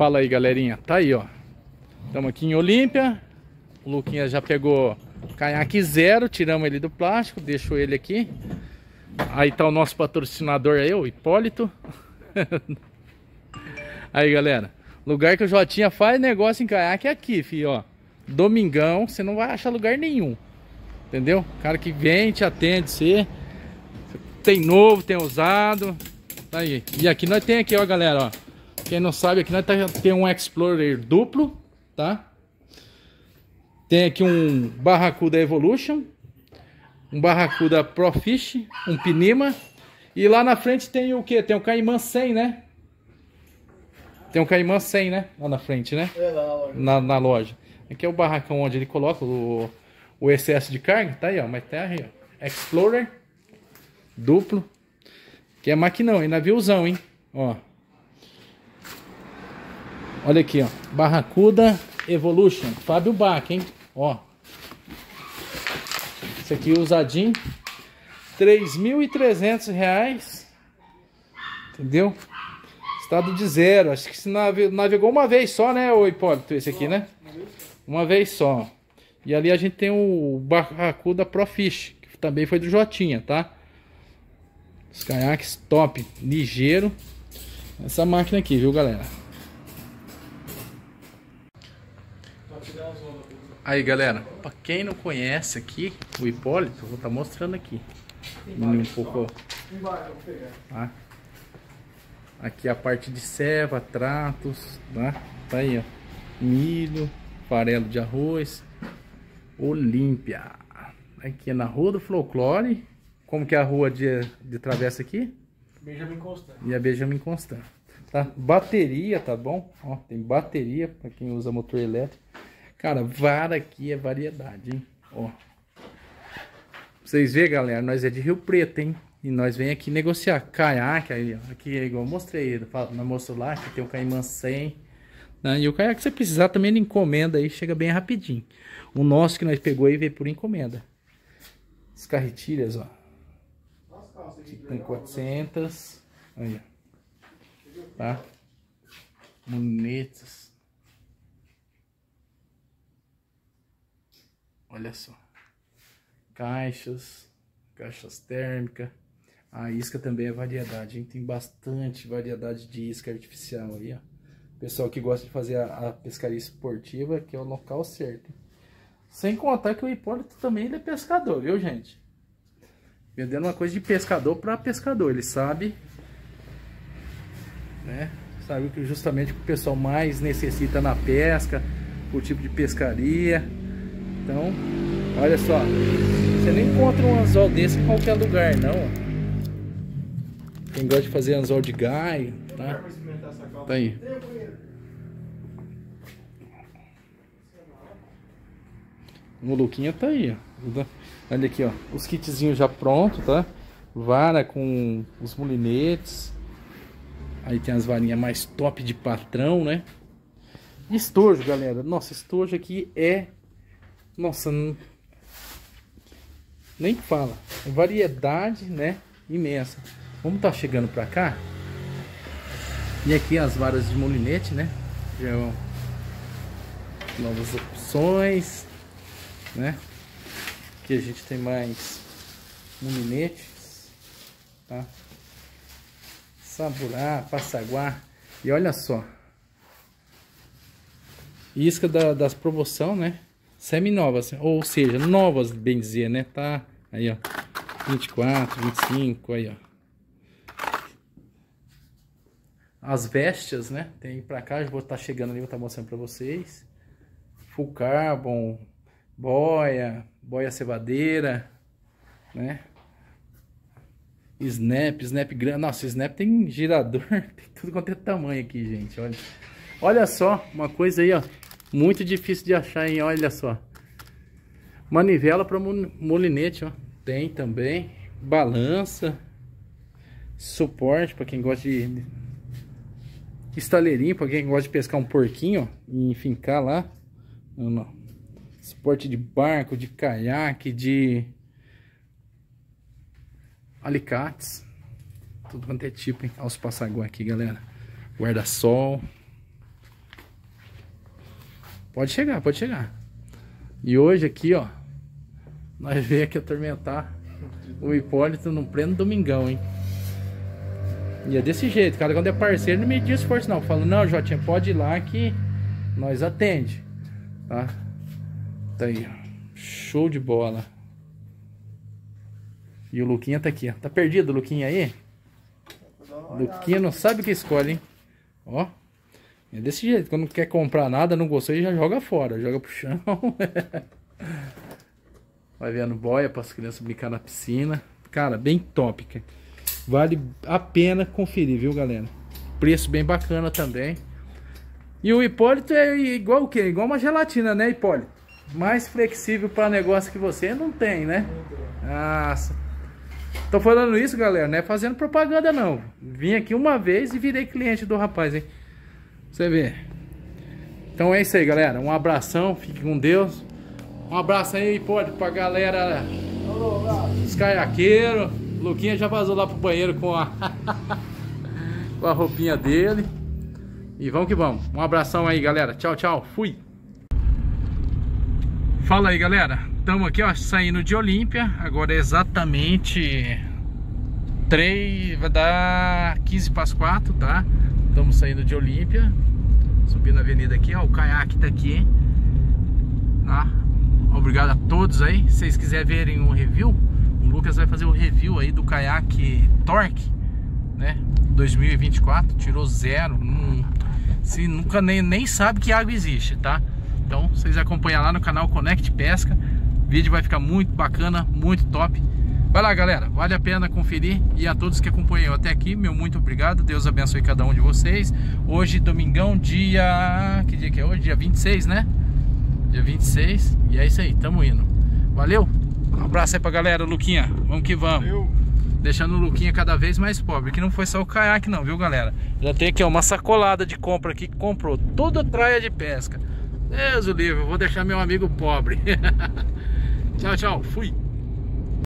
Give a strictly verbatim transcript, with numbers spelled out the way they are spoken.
Fala aí, galerinha. Tá aí, ó. Estamos aqui em Olímpia. O Luquinha já pegou caiaque zero. Tiramos ele do plástico. Deixou ele aqui. Aí tá o nosso patrocinador aí, o Hipólito. Aí, galera. Lugar que o Jotinha faz negócio em caiaque é aqui, filho, ó. Domingão, você não vai achar lugar nenhum. Entendeu? Cara que vem, te atende, você. Tem novo, tem usado. Tá aí. E aqui nós tem aqui, ó, galera, ó. Quem não sabe, aqui nós tem um Explorer duplo, tá? Tem aqui um Barracuda Evolution, um Barracuda Profish, um Pinima. E lá na frente tem o que? Tem o Caimã cem, né? Tem um Caimã cem, né? Lá na frente, né? É, lá na loja. Na, na loja. Aqui é o barracão onde ele coloca o, o excesso de carga. Tá aí, ó. Mas tá aí, ó. Explorer duplo. Que é maquinão, hein? Naviozão, hein? Ó. Olha aqui, ó. Barracuda Evolution. Fábio Bach, hein? Ó. Esse aqui usadinho. três mil e trezentos reais. Entendeu? Estado de zero. Acho que se navegou uma vez só, né, ô Hipólito? Esse aqui, né? Uma vez só. E ali a gente tem o Barracuda Profish, que também foi do Jotinha, tá? Os caiaques top, ligeiro. Essa máquina aqui, viu, galera? Aí, galera, pra quem não conhece aqui o Hipólito, eu vou estar mostrando aqui. Um pouco, tá? Aqui a parte de ceva, tratos, tá? Tá aí, ó. Milho, farelo de arroz. Olímpia. Aqui é na Rua do Folclore. Como que é a rua de, de travessa aqui? Benjamin Constant. E a Benjamin Constant. Tá? Bateria, tá bom? Ó, tem bateria para quem usa motor elétrico. Cara, vara aqui é variedade, hein? Ó. Vocês verem, galera, nós é de Rio Preto, hein? E nós vem aqui negociar caiaque, aí, ó. Aqui é igual eu mostrei, na mostrou lá, que tem o Caimã cem. Né? E o caiaque que você precisar também ele encomenda aí, chega bem rapidinho. O nosso que nós pegou aí veio por encomenda. As carretilhas, ó. Aqui tem quatrocentas. Aí, ó. Tá? Munetas. Olha só. Caixas. Caixas térmicas. A isca também é variedade, hein? Tem bastante variedade de isca artificial aí, ó. Pessoal que gosta de fazer a, a pescaria esportiva, que é o local certo. Sem contar que o Hipólito também ele é pescador, viu, gente? Vendendo uma coisa de pescador para pescador. Ele sabe, né? Sabe que justamente o que o pessoal mais necessita na pesca, o tipo de pescaria. Então, olha só. Você não encontra um anzol desse em qualquer lugar, não. Quem gosta de fazer anzol de gaio, tá? Tá aí. O Luquinha tá aí, ó. Olha aqui, ó. Os kitzinhos já prontos, tá? Vara com os molinetes. Aí tem as varinhas mais top de patrão, né? E estojo, galera. Nossa, estojo aqui é... Nossa, não... nem fala. É variedade, né? Imensa. Vamos tá chegando pra cá. E aqui as varas de molinete, né? Já é novas opções, né? Aqui a gente tem mais molinetes, tá? Saburá, passaguá. E olha só. Isca da, das promoção, né? Semi-novas, ou seja, novas, bem dizer, né? Tá aí, ó. vinte e quatro, vinte e cinco, aí, ó. As vestes, né? Tem pra cá, já vou estar chegando ali, vou estar mostrando pra vocês. Full carbon, boia, boia cevadeira, né? Snap, snap grande. Nossa, snap tem girador, tem tudo quanto é tamanho aqui, gente. Olha, olha só, uma coisa aí, ó. Muito difícil de achar, hein? Olha só. Manivela para molinete, ó. Tem também. Balança. Suporte para quem gosta de... Estaleirinho para quem gosta de pescar um porquinho, ó. E enfincar lá. Não, não. Suporte de barco, de caiaque, de... alicates. Tudo quanto é tipo, hein? Olha os passaguá aqui, galera. Guarda-sol. Pode chegar, pode chegar. E hoje aqui, ó, nós veio aqui atormentar o Hipólito no pleno domingão, hein? E é desse jeito, cara, quando é parceiro não media esforço não. Falo, não, Jotinha, pode ir lá que nós atende, tá? Tá aí, ó. Show de bola. E o Luquinha tá aqui, ó. Tá perdido o Luquinha aí? Luquinha não sabe o que escolhe, hein? Ó. É desse jeito, quando não quer comprar nada, não gostou, ele já joga fora, joga pro chão. Vai vendo boia para as crianças brincar na piscina. Cara, bem top, cara. Vale a pena conferir, viu, galera? Preço bem bacana também. E o Hipólito é igual o quê? Igual uma gelatina, né, Hipólito? Mais flexível para negócio que você não tem, né? Nossa. Tô falando isso, galera, não é fazendo propaganda não. Vim aqui uma vez e virei cliente do rapaz, hein? Você vê. Então é isso aí, galera. Um abração, fique com Deus. Um abraço aí, Hipólito, pra galera dos caiaqueiros. Luquinha já vazou lá pro banheiro com a com a roupinha dele. E vamos que vamos. Um abração aí, galera. Tchau, tchau. Fui. Fala aí, galera. Estamos aqui, ó, saindo de Olímpia. Agora é exatamente três, vai dar quinze para as quatro, tá? Estamos saindo de Olímpia. Subindo a avenida aqui, ó. O caiaque tá aqui, tá? Obrigado a todos aí. Se vocês quiserem verem um review, o Lucas vai fazer o review aí do caiaque Torque, né? dois mil e vinte e quatro, tirou zero. Não, se nunca nem, nem sabe que água existe, tá? Então vocês acompanham lá no canal Connect Pesca. O vídeo vai ficar muito bacana, muito top. Vai lá, galera, vale a pena conferir. E a todos que acompanham até aqui, meu muito obrigado. Deus abençoe cada um de vocês. Hoje, domingão, dia... Que dia que é hoje? Dia vinte e seis, né? Dia vinte e seis. E é isso aí, tamo indo. Valeu? Um abraço aí pra galera, Luquinha. Vamos que vamos. Valeu. Deixando o Luquinha cada vez mais pobre. Que não foi só o caiaque não, viu, galera? Já tem aqui, ó, uma sacolada de compra aqui que comprou toda a traia de pesca. Deus o livre, eu vou deixar meu amigo pobre. Tchau, tchau. Fui.